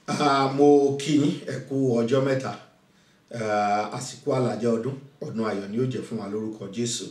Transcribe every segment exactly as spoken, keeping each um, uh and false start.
Ah, mo kí yín ẹ kú ọjọ́ mẹ́ta. Ah, àsìkò àlàjá ọdún ọdún ayọ̀ ni ó jẹ́ fún wa lórúkọ Jésù.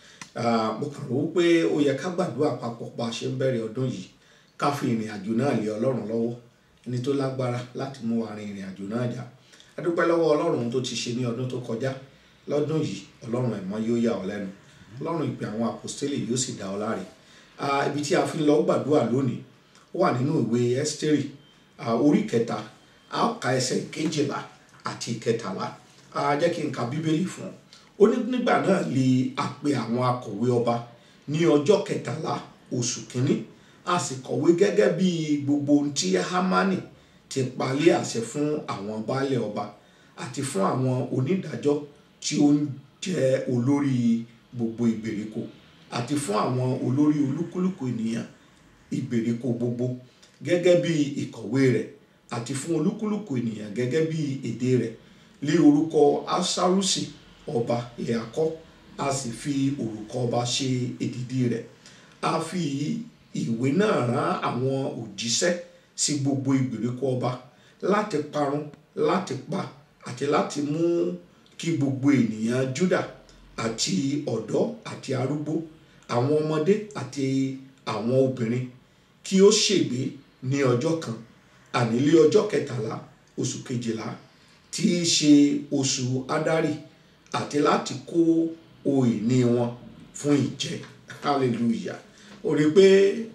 Ah, mo kàn rò pé ó yẹ ká gbàdúrà papọ̀ bá a ṣe ń bẹ̀rẹ̀ ọdún yìí, ká fi ìrìn àjò náà lé Ọlọ́run lọ́wọ́, ẹni tó lágbára láti mú wa rin ìrìn àjò náà jà. A dúpẹ́ lọ́wọ́ Ọlọ́run tó ti ṣe ní ọdún tó kọjá. Lọ́dún yìí Ọlọ́run ẹ̀mọ́ yóò yà ọ́ lẹ́nu. Ọlọ́run ìpè àwọn Apostolic yóò sì dá ọ láre. Ah, ibi tí a fi lọ gbàdúrà lónìí ó wà nínú ìwé Ẹ́sítérì orí kẹta, a ó ka ẹsẹ̀ kejìlá àti kẹtàlá. A jẹ́ kí n ka Bíbélì fún ọ. Ó ní nígbà náà lè a pe àwọn akọ̀wé ọba ní ọjọ́ kẹtàlá oṣù kínní, a sì kọ̀wé gẹ́gẹ́ bí gbogbo ohun tí Hámánì ti palẹ̀ àṣẹ fún àwọn baálẹ̀ ọba àti fún àwọn onídàájọ́ tí ó ń jẹ́ olórí gbogbo ìgbèríko àti fún àwọn olórí olúkúlùkù ènìyàn ìgbèríko gbogbo gẹ́gẹ́ bí ìkọ̀wé rẹ̀ àti fún olúkúlùkù ènìyàn gẹ́gẹ́ bí èdè rẹ̀, lé orúkọ Asarusi ọba ilẹ̀ akọ́, a sì fi orúkọ ọba ṣe èdìdì rẹ̀. A fi ìwé náà rán àwọn òjíṣẹ́ sí gbogbo ìgbèríko ọba láti parun, láti pa àti láti mú kí gbogbo ènìyàn Júdà àti ọ̀dọ́ àti arúgbó, àwọn ọmọdé àti àwọn obìnrin kí ó ṣègbé ní ọjọ́ kan, àní lé ọjọ́ kẹtàlá oṣù kejìlá tí í ṣe oṣù Adari, àti láti kó ohun ìní wọn fún ìjẹ. Hallelujah. Ó rí pé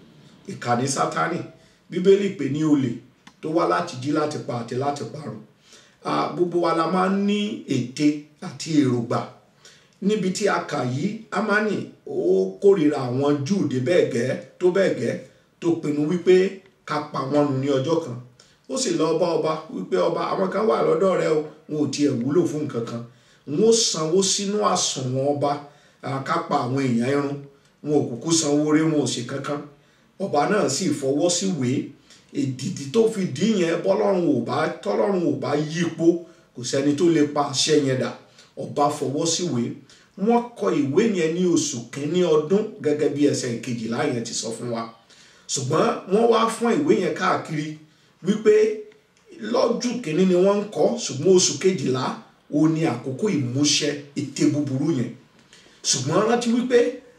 ìkànnì Sátánì, Bíbélì pè ní olè tó wá láti jí, láti pa àti láti parun. Ah, gbogbo wa la máa ń ní ète àti èrògbà. Níbi tí a kà yìí, Hámánì ó kórìíra àwọn Júù dé bẹ́ẹ̀ gẹ́ tó bẹ́ẹ̀ gẹ́ tó pinnu wípé ká pa wọ́n nù ní ọjọ́ kan. Ó sì lọ bá ọba wípé ọba, àwọn kan wà lọ́dọ̀ rẹ o, wọn ò tiẹ̀ wúlò fún nǹkan kan. Wọn ó sanwó sínú àsùnwọ̀n ọba ká pa àwọn èèyàn irun, wọn ò kúkú sanwó rí, wọn ò ṣe kankan. Ọba náà sì fọwọ́ sí ìwé èdìdì tó fi dí yẹn. Bọ́lọ́run ò bá tọ́lọ́run ò bá yípo, kò sẹ́ni tó lè pa àṣẹ yẹn dà. Ọba fọwọ́ sí ìwé. Wọ́n kọ ìwé yẹn ní oṣù kínní ọdún gẹ́gẹ́ bí ẹsẹ̀ kejìlá yẹn ti sọ fún wa. Ṣùgbọ́n wọ́n wá fún ìwé yẹn káàkiri wípé lọ́jọ́ kínní ni wọ́n ń kọ, ṣùgbọ́n oṣù kejìlá ó ní àkókò ìmúṣẹ ète búburú yẹn. Ṣùgbọ́n rántí wípé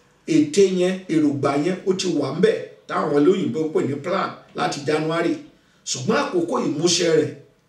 ète yẹn, èrògbà yẹn ó ti wà ńbẹ̀ táwọn olóyìnbó pè ní plan láti January. Ṣùgbọ́n àkókò ìmúṣẹ rẹ̀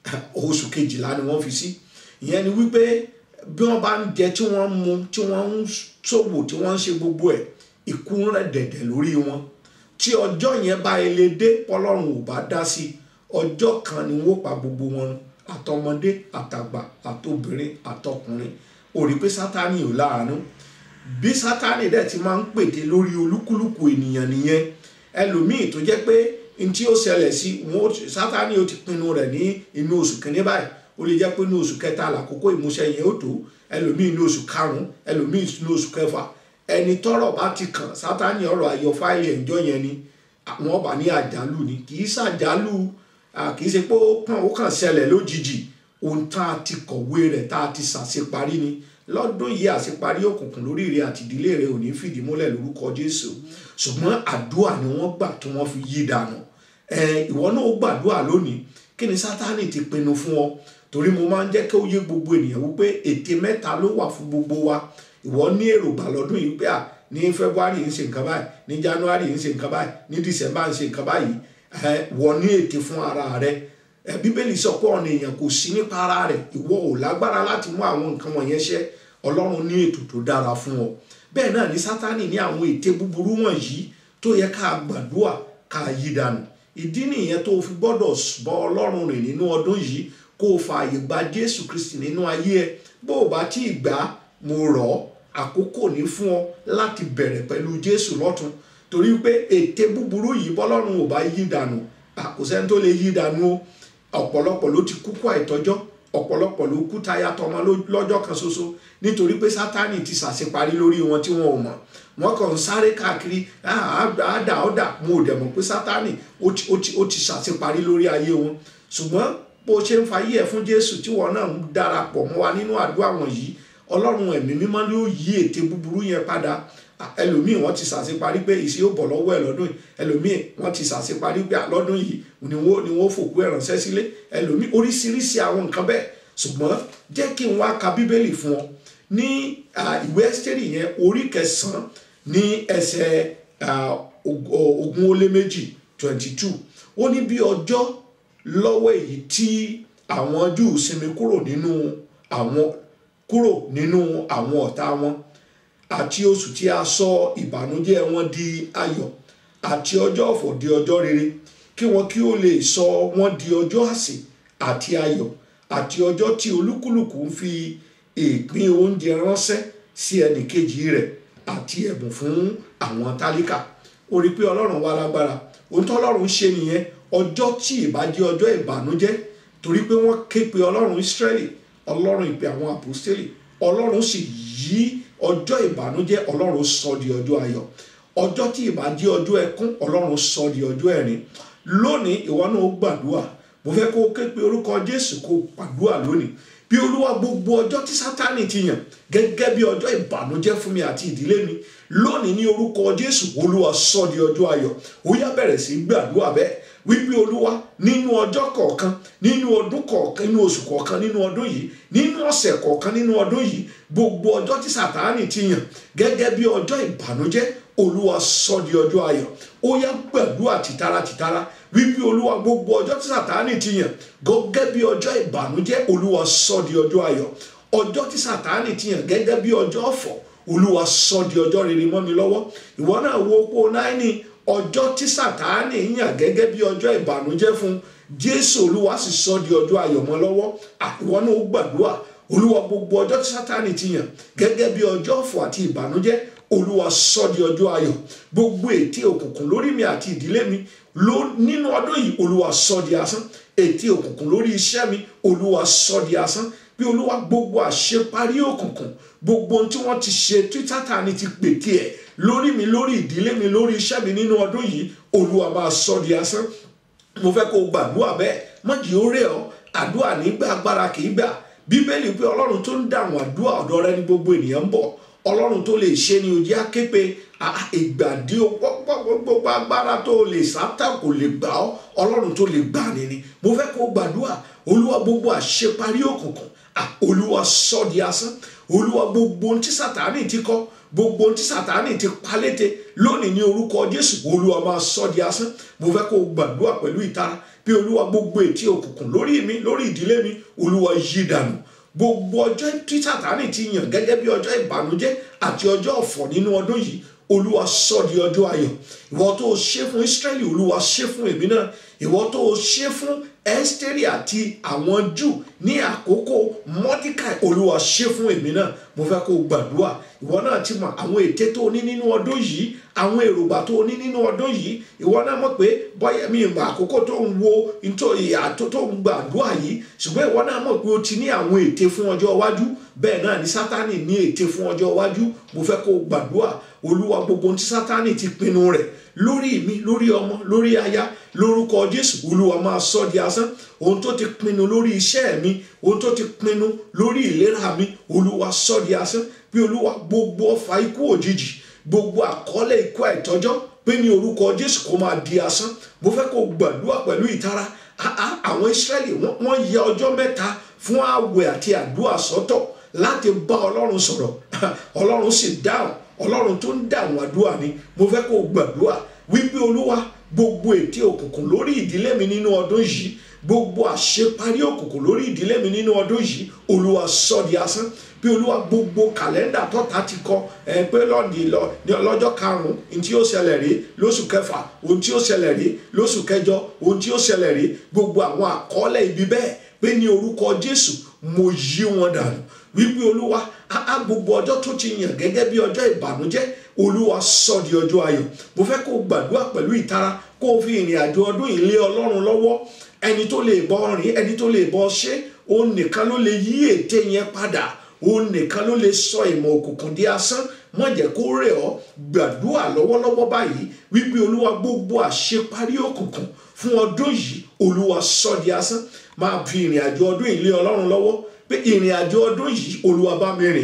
oṣù kejìlá ni wọ́n fi sí. Ìyẹn ni wípé bí wọ́n bá ń jẹ, tí wọ́n ń mu, tí wọ́n ń ṣòwò, tí wọ́n ń ṣe gbogbo ẹ̀, ikú ń rẹ̀ dẹ̀dẹ̀ lórí wọn. Tí ọjọ́ yẹn bá ele dé, Ọlọ́run ò bá dá sí, ọjọ́ kan ni wọ́n pa gbogbo wọn, àtọmọdé àtàgbà àtobìnrin àtọkùnrin. Ó rí pé Sátánì ò láàánú. Bí Sátánì dẹ̀ ti máa ń pète lórí olúkúlùkù ènìyàn nìyẹn. Ẹlòmíì tó jẹ́ pé n tí ó ṣẹlẹ̀ sí wọn, Sátánì ó ti pinnu rẹ̀ ní inú oṣù kìíní báyìí. Ó lè jẹ́ pé ní oṣù kẹta lákòókò ìmúṣẹ yẹn ó tó, ẹlòmíì ní oṣù karùn-ún, ẹlòmíì ní oṣù kẹfà. Ẹni tọ́rọ̀ bá ti kàn, Sátánì ọ̀rọ̀ ayọ̀ fáìlì ẹ̀jọ́ yẹn ni àwọn ọba ní àjálù ni. Kì í ṣàjálù, kì í ṣe pé ó kàn ṣẹlẹ̀ lójijì. Ohun tá a ti kọ̀wé rẹ̀, tá a ti ṣàṣeparí ni. Lọ́dún yìí àṣeparí òkùnkùn lórí rẹ̀ àti ìdílé rẹ̀ ò ní fìdí múlẹ̀ lórúkọ Jésù. Ṣùgbọ́n àdúrà ni wọ́n gbà tí wọ́n fi yí dànù. Ẹ ìwọ náà ó gbàdúrà lónìí. Kí ni Sátánì ti pinnu fún ọ? Torí mo máa ń jẹ́ kí ó yé gbogbo ènìyàn wípé ète mẹ́ta ló wà fún gbogbo wa. Ìwọ ní èrògbà lọ́dún yìí pé à ní February ń ṣe nǹkan báyìí, ní January ń ṣe nǹkan báyìí, ní December ń ṣe nǹkan báyìí. Ẹ wọ ní ète fún ara rẹ. Ẹ Bíbélì sọ pé ọ̀nà èèyàn kò sí nípa ara rẹ̀. Ìwọ ò lágbára láti mú àwọn nǹkan wọ̀nyẹn ṣẹ. Ọlọ́run ní ètò tó dára fún ọ. Bẹ́ẹ̀ náà ni Sátánì ní àwọn ète búburú wọ̀nyí tó yẹ ká gbàdúrà ká yí dànù. Ìdí nìyẹn tó fi gbọ́dọ̀ bọ Ọlọ́run rìn nínú ọdún yìí, kó o fààyè gba Jésù Kristi nínú ayé ẹ. Bó o bá tí ì gbà, mo rọ̀ ọ́, àkókò ní fún ọ láti bẹ̀rẹ̀ pẹ̀lú Jésù lọ́tun. Torí pé ète búburú yìí bọ́lọ́run ò bá yí dànù, kò sẹ́ni tó lè yí dànù o. Ọ̀pọ̀lọpọ̀ ló ti kú kú àìtọ́jọ́, ọ̀pọ̀lọpọ̀ ló kú táyà tọmọ lọ́jọ́ kan ṣoṣo nítorí pé Sátánì ti ṣàṣeparí lórí wọn tí wọn ò mọ̀. Wọ́n kàn ń sáré káàkiri, àádà ọ̀dà. Mo ò dẹ̀ mọ̀ pé Sátánì ó ti ṣàṣeparí lórí ayé wọn. Ṣùgbọ́n bó ṣe ń fayé ẹ̀ fún Jésù tí wọn náà ń darapọ̀ mọ́ wa nínú àdúrà wọ̀nyí, Ọlọ́run ẹ̀mí mímọ́ ló yí ète búburú yẹn padà. ẹlòmíì wọ́n ti ṣàṣeparí pé ìṣe ó bọ̀ lọ́wọ́ ẹ̀ lọ́dún yìí, ẹlòmíì wọ́n ti ṣàṣeparí pé lọ́dún yìí ni wọ́n ni wọ́n fòkú ẹ̀ ránṣẹ́ sílé, ẹlòmíì oríṣiríṣi àwọn nǹkan bẹ́ẹ̀. Ṣùgbọ́n jẹ́ kí n wá ka bíbélì fún ọ ní ìwé Ẹ́sítérì yẹn orí kẹsàn-án ní ẹsẹ̀ ogún ó lé méjì twenty two. Ó ní bí ọjọ́ lọ́wọ́ èyí tí àwọn Júù sinmi kúrò nínú àwọn kúrò nínú àwọn ọ̀tá wọn, àti oṣù tí a sọ ìbànújẹ́ wọn di ayọ̀, àti ọjọ́ ọ̀fọ̀ di ọjọ́ rere, kí wọn kí ó lè sọ wọn di ọjọ́ àsè àti ayọ̀, àti ọjọ́ tí olúkúlùkù ń fi ìpín oúnjẹ ránṣẹ́ sí ẹnìkejì rẹ̀ àti ẹ̀bùn fún àwọn tálíkà. Ó rí pé Ọlọ́run wà lágbára. Ohun tó Ọlọ́run ṣe nìyẹn. Ọjọ́ tí ìbá jẹ́ ọjọ́ ìbànújẹ́, torí pé wọ́n ké pe Ọlọ́run Ísírẹ́lì, Ọlọ́run ìpè àwọn Apostolic, Ọlọ́run sì yí ọjọ́ ìbànújẹ́, Ọlọ́run sọ di ọjọ́ ayọ̀. Ọjọ́ tí ìbá jẹ́ ọjọ́ ẹkún, Ọlọ́run sọ di ọjọ́ ẹ̀rín. Lónìí ìwọ náà ó gbàdúrà. Mo fẹ́ kó ké pe orúkọ Jésù, kó gbàdúrà lónìí. Bí Olúwa, gbogbo ọjọ́ tí Sátánì ti yàn gẹ́gẹ́ bí ọjọ́ ìbànújẹ́ fún mi àti ìdílé mi, lónìí ní orúkọ Jésù, Olúwa sọ di ọjọ́ ayọ̀. Ó yá bẹ̀rẹ̀ sí gbàdúrà bẹ́ẹ̀ wípé Olúwa, nínú ọjọ́ kọ̀ọ̀kan, nínú ọdún kọ̀ọ̀kan, nínú oṣù kọ̀ọ̀kan nínú ọdún yìí, nínú ọ̀sẹ̀ kọ̀ọ̀kan nínú ọdún yìí, gbogbo ọjọ́ tí Sátánì ti yàn gẹ́gẹ́ bí ọjọ́ ìbànújẹ́, Olúwa sọ di ọjọ́ ayọ̀. Ó yá gbàdúrà tìtara tìtara wípé Olúwa, gbogbo ọjọ́ tí Sátánì ti yàn gẹ́gẹ́ bí ọjọ́ ìbànújẹ́, Olúwa sọ di ọjọ́ ayọ̀. Ọjọ́ tí Sátánì ti yàn gẹ́gẹ́ bí ọjọ́ ọ̀fọ̀, Olúwa sọ di ọjọ́ rere mọ́ mi lọ́wọ́. Ìwọ náà wo opó náírà, ọjọ́ tí Sátánì yàn gẹ́gẹ́ bí ọjọ́ ìbànújẹ́ fún Jésù, Olúwa sì sọ di ọjọ́ ayọ̀ mọ́ lọ́wọ́. Ìwọ náà ó gbàdúrà. Olúwa, gbogbo ọjọ́ tí Sátánì ti yàn gẹ́gẹ́ bí ọjọ́ ọ̀fọ̀ àti ìbànújẹ́, Olúwa sọ di ọjọ́ ayọ̀. Gbogbo ète òkùnkùn lórí mi àti ìdílé mi nínú ọdún yìí, Olúwa sọ di asán. Ète òkùnkùn lórí iṣẹ́ mi, Olúwa sọ di asán. Bí Olúwa, gbogbo àṣeparí òkùnkùn, gbogbo ohun tí wọ́n ti ṣe tí Sátánì ti pète ẹ̀ lórí mi, lórí ìdílé mi, lórí iṣẹ́ mi nínú ọdún yìí, Olúwa máa sọ di asán. Mo fẹ́ kó gbàdúrà bẹ́ẹ̀. Má jẹ́ ó rẹ̀ ọ́. Àdúrà nígbà, agbára kì í gbà. Bíbélì pé Ọlọ́run tó ń dáhùn àdúrà ọ̀dọ̀ rẹ̀ ní gbogbo ènìyàn ń bọ̀. Ọlọ́run tó lè ṣe ni ó jẹ́ á ké pe ìgbàdí gbogbo agbára tó lè sátá kò lè gbà ọ́. Ọlọ́run tó lè gbà ni ni. Mo fẹ́ kó gbàdúrà. Olúwa, gbogbo àṣeparí òkùnkùn, Olúwa sọ di asán. Olúwa, gbogbo ohun tí Sátánì ti kọ́, gbogbo ohun tí Sátánì ti palété, lónìí ní orúkọ Jésù, Olúwa máa sọ di asán. Mo fẹ́ kó gbàdúrà pẹ̀lú ìtara. Bí Olúwa, gbogbo ètí òkùnkùn lórí mi, lórí ìdílé mi, Olúwa yí dànù. Gbogbo ọjọ́ tí Sátánì ti yàn gẹ́gẹ́ bí ọjọ́ ìbànújẹ́ àti ọjọ́ ọ̀fọ̀ nínú ọdún yìí, Olúwa sọ di ọjọ́ ayọ̀. Ìwọ tó ṣe fún Ísírẹ́lì, Olúwa ṣe fún èmi náà. Ìwọ tó ṣe fún Ẹ́sítérì àti àwọn Júù ní àkókò Mọ́díkàì, Olúwa ṣe fún èmi náà. Mo fẹ́ kó gbàdúrà. Ìwọ náà ti mọ àwọn ète tó ní nínú ọdún yìí, àwọn èrògbà tó ní nínú ọdún yìí. Ìwọ náà mọ̀ pé bóyá mi ìgbà àkókò tó ń wo nítorí àtó tó ń gbàdúrà yìí, ṣùgbọ́n ìwọ náà mọ̀ pé o ti ní àwọn ète fún ọjọ́ iwájú. Bẹ́ẹ̀ náà ni Sátánì ní ète fún ọjọ́ iwájú. Mo fẹ́ kó gbàdúrà. Olúwa, gbogbo ohun tí Sátánì ti pinnu rẹ̀ lórí mi, lórí ọmọ, lórí aya, lórúkọ Jésù, Olúwa máa sọ di asán. Ohun tó ti pinnu lórí iṣẹ́ mi, ohun tó ti pinnu lórí ìlera mi, Olúwa sọ di asán. Bí Olúwa, gbogbo ọfà ikú òjijì, gbogbo àkọọ́lẹ̀ ikú àìtọ́jọ́, pé ní orúkọ Jésù kó máa di asán. Mo fẹ́ kó gbàdúrà pẹ̀lú ìtara. Àwọn Ísírẹ́lì wọ́n yẹ ọjọ́ mẹ́ta fún àwẹ̀ àti àdúrà sọ́tọ̀ láti bá Ọlọ́run sọ̀rọ̀. Ọlọ́run sì dáhùn. Ọlọ́run tó ń dáhùn àdúrà ni. Mo fẹ́ kó gbàdúrà wípé Olúwa, gbogbo ète òkùnkùn lórí ìdílé mi nínú ọdún yìí, gbogbo àṣeparí òkùnkùn lórí ìdílé mi nínú ọdún yìí, Olúwa sọ di asán. Bí Olúwa, gbogbo kàlẹ́ndà tọ́ta ti kọ ẹ pé lọ́ọ̀dì lọ ní ọlọ́jọ́ karùn-ún ohun tí ó ṣẹlẹ̀ rí, lóṣù kẹfà ohun tí ó ṣẹlẹ̀ rí, lóṣù kẹjọ ohun tí ó ṣẹlẹ̀ rí, gbogbo àwọn àkọọ́lẹ̀ ibi bẹ́ẹ̀, pé ní orúkọ Jésù mo yí wọn dànù. Wípé Olúwa, á gbogbo ọjọ́ tó ti yàn gẹ́gẹ́ bí ọjọ́ ìbànújẹ́, Olúwa sọ di ọjọ́ ayọ̀. Mo fẹ́ kó gbàdúrà pẹ̀lú ìtara, kó fi ìrìn àjò ọdún yìí lé Ọlọ́run lọ́wọ́. Ẹni tó lè bọ́ rìn, ẹni tó lè bọ́ ṣe, òun nìkan ló lè yí ète yẹn padà. Òun nìkan ló lè sọ ìmọ̀ òkùnkùn di asán. Má jẹ́ kó rẹ̀ ọ́. Gbàdúrà lọ́wọ́lọ́wọ́ báyìí wípé Olúwa, gbogbo àṣeparí òkùnkùn fún ọdún yìí, Olúwa sọ di asán. Máa fi ìrìn àjò ọdún yìí lé Ọlọ́run lọ́wọ́, pé ìrìn àjò ọdún yìí, Olúwa bá mi rìn.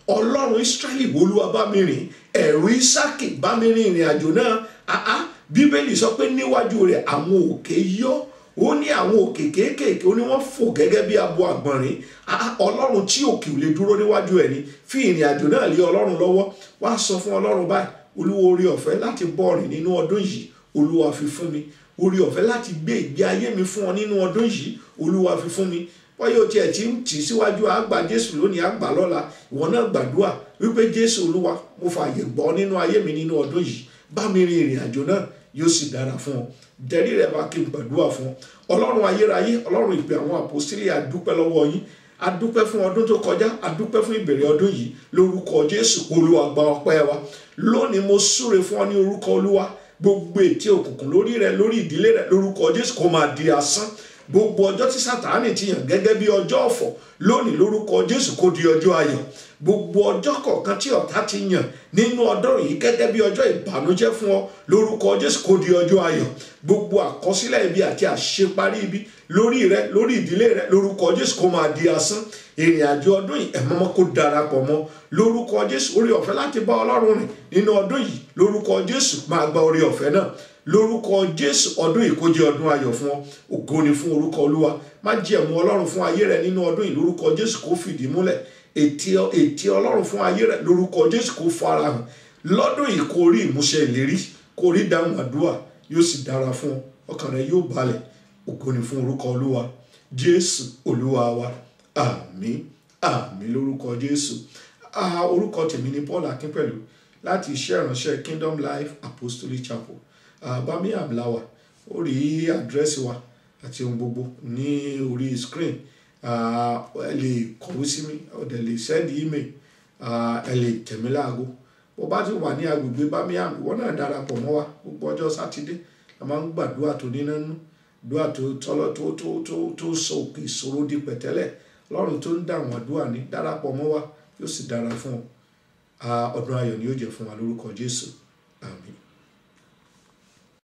Ọlọ́run Ísírẹ́lì Olúwa bá mi rìn, ẹ̀rù Ísákì bá mi rìn ìrìn àjò náà. Àá Bíbélì sọ pé níwájú rẹ̀ àwọn òkè yọ́, ó ní àwọn òkè kéékèèké, ó ní wọ́n fò gẹ́gẹ́ bí abo àgbọ̀nrín. Ọlọ́run tí òkè ò lè dúró níwájú ẹ̀ ni, fi ìrìn àjò náà lé Ọlọ́run lọ́wọ́. Wá sọ fún Ọlọ́run báyìí, Olúwa oore ọ̀fẹ́ láti bọ́ rìn nínú ọdún yìí, Olúwa fi fún mi. Oore ọ̀fẹ́ láti gbé ìgbé ayé mi fún ọ nínú ọdún yìí, Olúwa fi fún mi. Wọ́n yóò tiẹ̀ tí ń tì síwájú àgbà Jésù lónìí, àgbà lọ́la. Ìwọ náà gbàdúrà wípé Jésù Olúwa, mo fààyè gbọ́ nínú ayé mi nínú ọdún yìí, bá mi rin ìrìn àjò náà, yóò sì dára fún ọ. Dẹ̀rí rẹ̀ bá kí n gbàdúrà fún ọ. Ọlọ́run ayérayé, Ọlọ́run ìpè àwọn àpọ́stélì, a dúpẹ́ lọ́wọ́ yín. A dúpẹ́ fún ọdún tó kọjá, a dúpẹ́ fún ìbẹ̀rẹ̀ ọdún yìí. Lórúkọ Jésù, Olúwa gba ọpẹ́ wa. Lónìí mo súre fún ọ ní orúkọ Olúwa. Gbogbo ètè òkùnkùn lórí rẹ, lórí ìdílé rẹ, lórúkọ Jésù kó máa di asán. Gbogbo ọjọ́ tí Sátánì ti yàn gẹ́gẹ́ bí ọjọ́ ọ̀fọ̀, lónìí lórúkọ Jésù kó di ọjọ́ ayọ̀. Gbogbo ọjọ́ kọ̀ọ̀kan tí ọ̀tá ti yàn nínú ọdún yìí gẹ́gẹ́ bí ọjọ́ ìbànújẹ́ fún ọ, lórúkọ Jésù kó di ọjọ́ ayọ̀. Gbogbo àkọsílẹ̀ ibi àti àṣeparí ibi lórí rẹ, lórí ìdílé rẹ, lórúkọ Jésù kó máa di asán. Ìrìn àjò ọdún yìí ẹ̀mọ́mọ́ kó darapọ̀ mọ́, lórúkọ Jésù. Oore ọ̀fẹ́ láti bá Ọlọ́run rìn nínú ọdún yìí, lórúkọ Jésù máa gba oore ọ̀fẹ́ náà. Lórúkọ Jésù, ọdún yìí kó jẹ́ ọdún ayọ̀ fún ọ. Ògo ni fún orúkọ Olúwa. Má jẹ̀mú Ọlọ́run fún ayé rẹ nínú ọdún yìí, lórúkọ Jésù kó fìdí múlẹ̀. Ètè Ọlọ́run fún ayé rẹ, lórúkọ Jésù kó farahàn. Lọ́dún yìí kó rí ìmúṣẹ ìlérí, kó rí dáhùn àdúrà, yóò sì dára fún ọ. Ọkàn rẹ yóò balẹ̀. Ògo ni fún orúkọ Olúwa. Jésù Olúwa wa. Àmín. Àmín lórúkọ Jésù. Ah, orúkọ tèmi ni Paul Akinpelu láti iṣẹ́ ìránṣẹ́ Kingdom Life Apostolic Chapel. Ah, Birmingham la wà. Ó rí àdírẹ́sì wa àti ohun gbogbo ní orí screen. Ah, ẹ lè kọ̀wé sí mi, ẹ dẹ̀ lè send email. Ah, ẹ lè tẹ̀ mí láago. Bó bá ti wà ní agbègbè Birmingham, ìwọ náà darapọ̀ mọ́ wa. Gbogbo ọjọ́ Sátidé la máa ń gbàdúrà tó nínú, dúà tó tọ́lọ́ tó tó tó tó sọ òkè ìṣòro di pẹ̀tẹ́lẹ̀. Ọlọ́run tó ń dáhùn àdúrà ní, darapọ̀ mọ́ wa, yóò sì dára fún ọ. Ah, ọdún ayọ̀ ni yóò jẹ́ fún wa lórúkọ Jésù. Àmín.